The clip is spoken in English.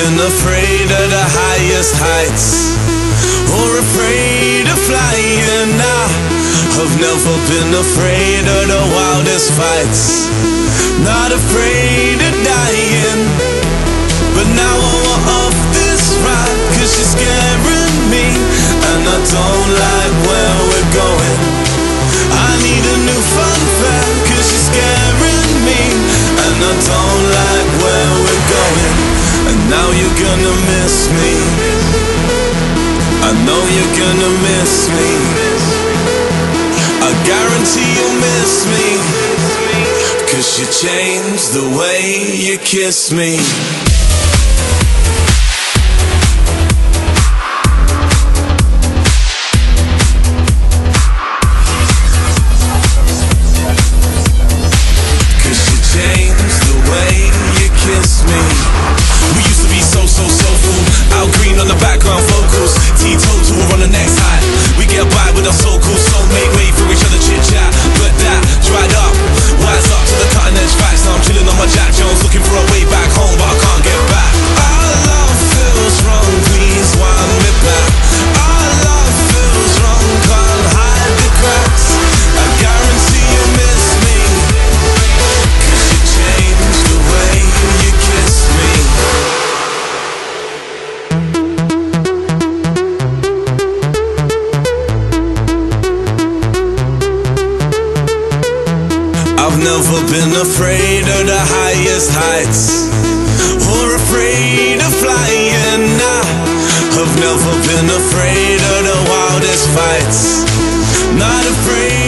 been afraid of the highest heights, or afraid of flying. I've never been afraid of the wildest fights, not afraid of dying. But now I want off this ride, cause she's scaring me, and I don't like where we're going. I need a new fun fact, cause she's scaring me, and I don't like where we're going. And now you're gonna miss me, I know you're gonna miss me, I guarantee you'll miss me, cause you changed the way you kiss me. Green on the background vocals, teetotal, we're on the next high. We get by with our so-called soulmate, wait for each other chit-chat. But that dried up, wise up to the cutting edge facts. Now I'm chilling on my Jack Jones, looking for a way back home, but I can't get back. Our love feels wrong, please wind me back. Our love feels wrong, can't hide the cracks. I guarantee you'll miss me, cause you changed the way you kiss me. I've never been afraid of the highest heights, or afraid of flying. I've never been afraid of the wildest fights, not afraid